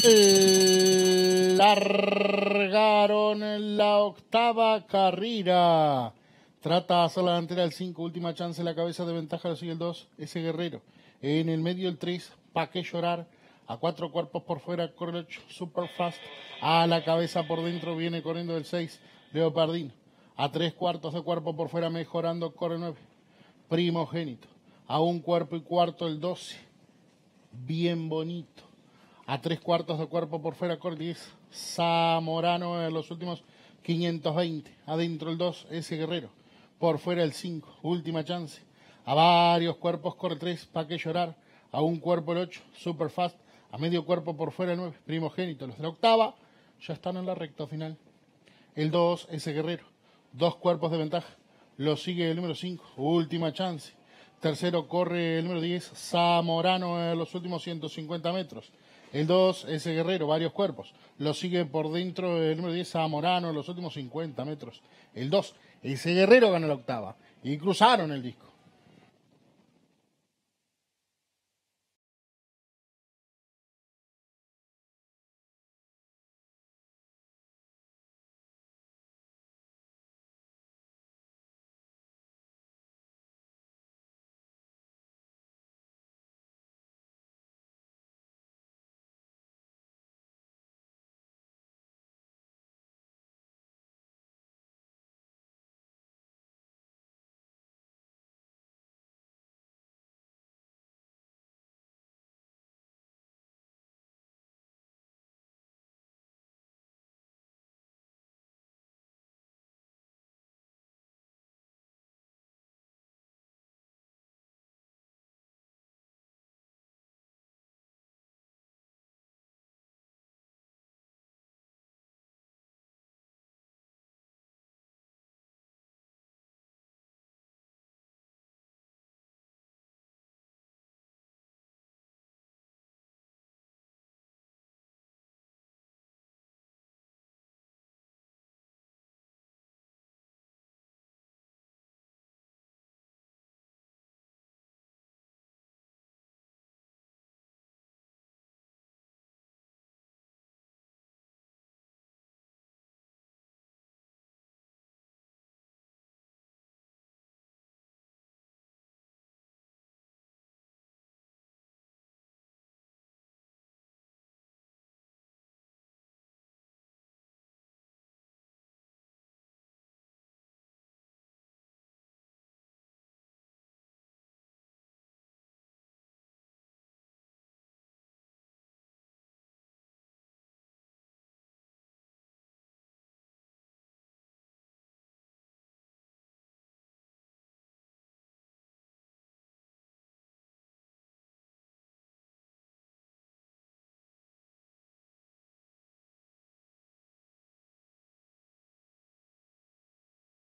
Largaron la octava carrera. Trata de hacer la delantera el 5, última chance, la cabeza de ventaja lo sigue el 2, ese Guerrero. En el medio el 3, Pa' qué llorar. A 4 cuerpos por fuera, corre el 8, Super Fast. A la cabeza por dentro viene corriendo el 6, Leopardino. A 3 cuartos de cuerpo por fuera mejorando, corre 9, Primogénito. A 1 cuerpo y cuarto el 12, Bien Bonito. A 3 cuartos de cuerpo por fuera, corre 10, Zamorano en los últimos 520. Adentro el 2, ese Guerrero. Por fuera el 5, última chance. A varios cuerpos corre 3, Pa' qué llorar. A 1 cuerpo el 8, Super Fast. A medio cuerpo por fuera el 9, Primogénito. Los de la octava ya están en la recta final. El 2, ese Guerrero. 2 cuerpos de ventaja. Lo sigue el número 5, última chance. Tercero corre el número 10, Zamorano en los últimos 150 metros. El 2, ese Guerrero, varios cuerpos. Lo sigue por dentro el número 10, Zamorano en los últimos 50 metros. El 2, ese Guerrero gana la octava. Y cruzaron el disco.